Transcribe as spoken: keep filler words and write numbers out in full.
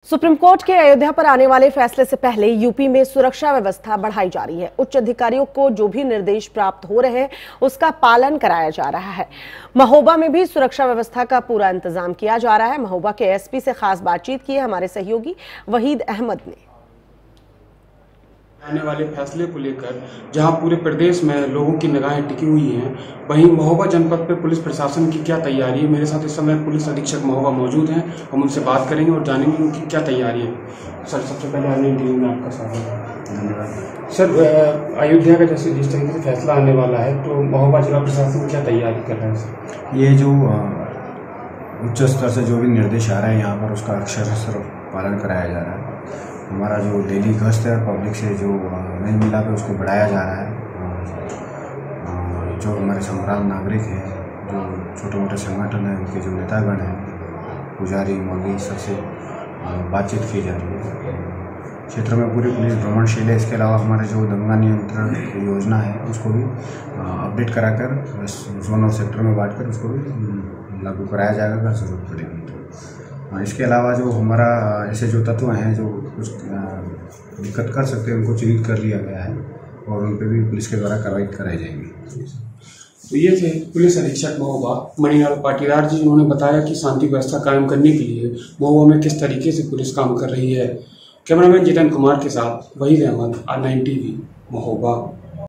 Supreme court के अयोध्या पर आने वाले फैसले से पहले यूपी में सुरक्षा व्यवस्था बढ़ाई जा रही है। उच्च अधिकारियों को जो भी निर्देश प्राप्त हो रहे हैं उसका पालन कराया जा रहा है। महोबा में भी सुरक्षा व्यवस्था का पूरा इंतजाम किया जा रहा है। महोबा के एसपी से खास बातचीत की है हमारे सहयोगी वहीद अहमद ने। आने वाले फैसले को लेकर जहां पूरे प्रदेश में लोगों की निगाहें टिकी हुई हैं, वहीं महोबा जनपद पे पुलिस प्रशासन की क्या तैयारी है। मेरे साथ इस समय पुलिस अधीक्षक महोबा मौजूद हैं। हम उनसे बात करेंगे और जानेंगे उनकी क्या तैयारी है। सर, सबसे पहले आने इंटरव्यू में आपका स्वागत है। धन्यवाद। सर, अयोध्या का जैसे जिस तरीके से फैसला आने वाला है, तो महोबा जिला प्रशासन क्या तैयारी कर रहा है सर? ये जो उच्च स्तर से जो भी निर्देश आ रहे हैं यहाँ पर, उसका अक्षरशः पालन कराया जा रहा है। हमारा जो डेली गश्त है पब्लिक से जो मेल मिलाप है उसको बढ़ाया जा रहा है। जो हमारे संग्राम नागरिक हैं, जो छोटे मोटे संगठन हैं, उनके जो नेतागण हैं, पुजारी मौलवी, सबसे बातचीत की जा रही है। क्षेत्र में पूरी पुलिस भ्रमणशील है। इसके अलावा हमारे जो दंगा नियंत्रण योजना है उसको भी अपडेट कराकर जोन और सेक्टर में बांट कर उसको भी लागू कराया जाएगा अगर जरूरत पड़ेगी तो। इसके अलावा जो हमारा ऐसे जो तत्व हैं जो कुछ दिक्कत कर सकते हैं उनको चिन्हित कर लिया गया है और उन पर भी पुलिस के द्वारा कार्रवाई कराई जाएगी। तो ये थे पुलिस अधीक्षक महोबा मणिलाल पाटीदार जी, जिन्होंने बताया कि शांति व्यवस्था कायम करने के लिए महोबा में किस तरीके से पुलिस काम कर रही है। कैमरामैन जितेंद्र कुमार के साथ Wahid Ahmad, R nine TV, Mahoba.